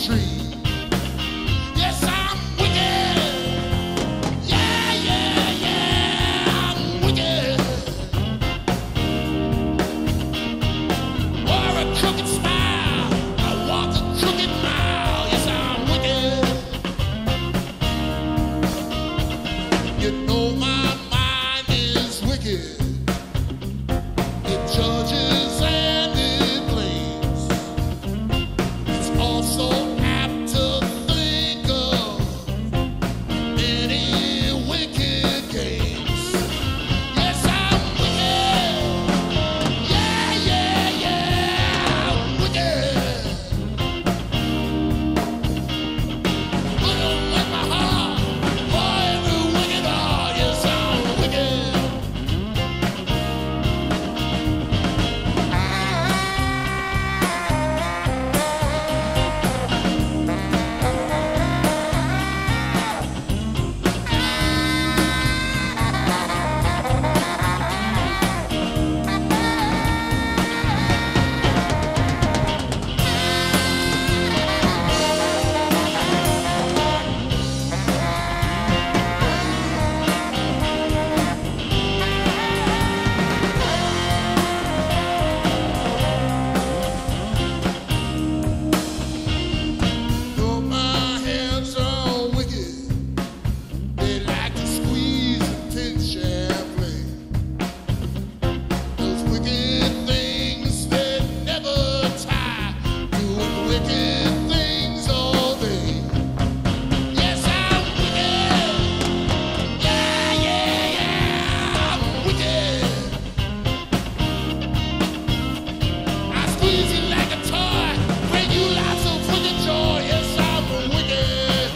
tree. Yes, I'm wicked. Yeah, yeah, yeah, I'm wicked. Or a crooked smile, I walk a crooked mile. Yes, I'm wicked. You know my mind is wicked. It judges and it blames. It's also apt to think of many wicked games. Yes, I'm wicked. Yeah, yeah, yeah, I'm wicked. Put 'em in my heart for every wicked heart. Yes, I'm wicked. Though my hands are wicked, they like to squeeze and pinch and play. Those wicked things they never tie, doing wicked things all day. Yes, I'm wicked. Yeah, yeah, yeah, I'm wicked. I squeeze you like a toy, bring you lots of wicked joy. Yes, I'm wicked.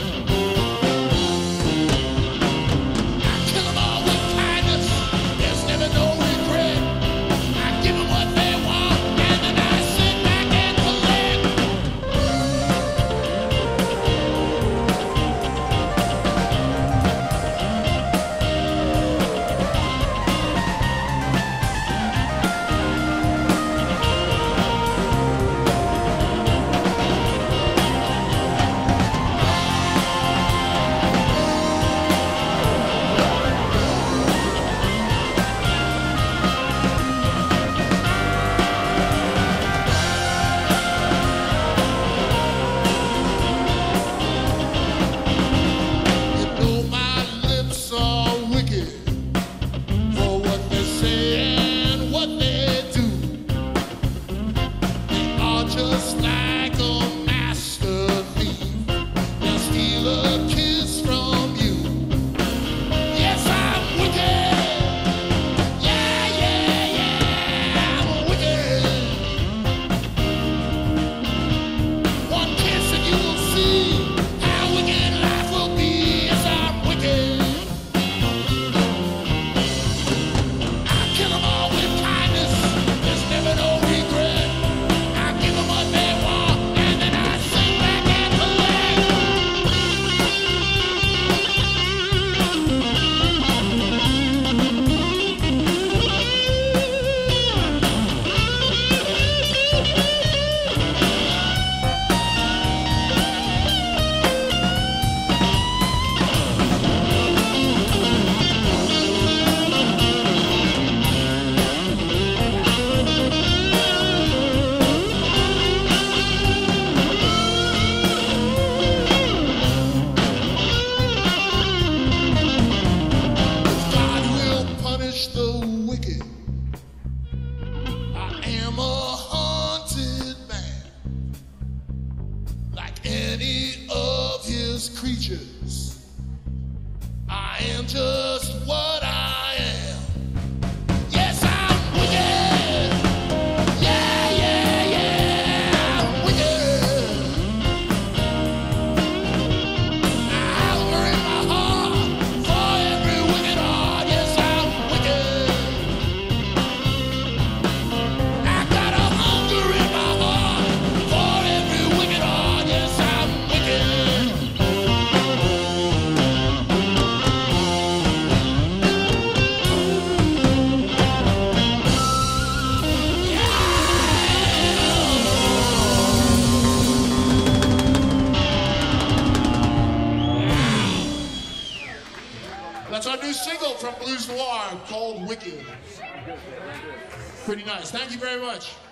I kill 'em all with kindness. There's never no regret. I give 'em what they want, and then I sit back and collect. You know my lips are wicked for what they say and what they do. They are just like a master thief. They'll steal a kiss from you. Yes, I'm wicked. Yeah, yeah, yeah, I'm wicked. One kiss and you'll see how wicked life will be. Yes, I'm wicked. I kill 'em all with kindness. There's never no regret. I give 'em what they want, and then I sit back and collect. God will punish the wicked. I am a haunted man, like any of his creatures. I am just what I am. Yes, I'm wicked. Yeah, yeah, yeah, I'm wicked. I hunger in my heart for every wicked heart. Yes, I'm wicked. I got a hunger in my heart for every wicked heart. Yes, I'm wicked. Footloose Noir called Wicked. Pretty nice. Thank you very much.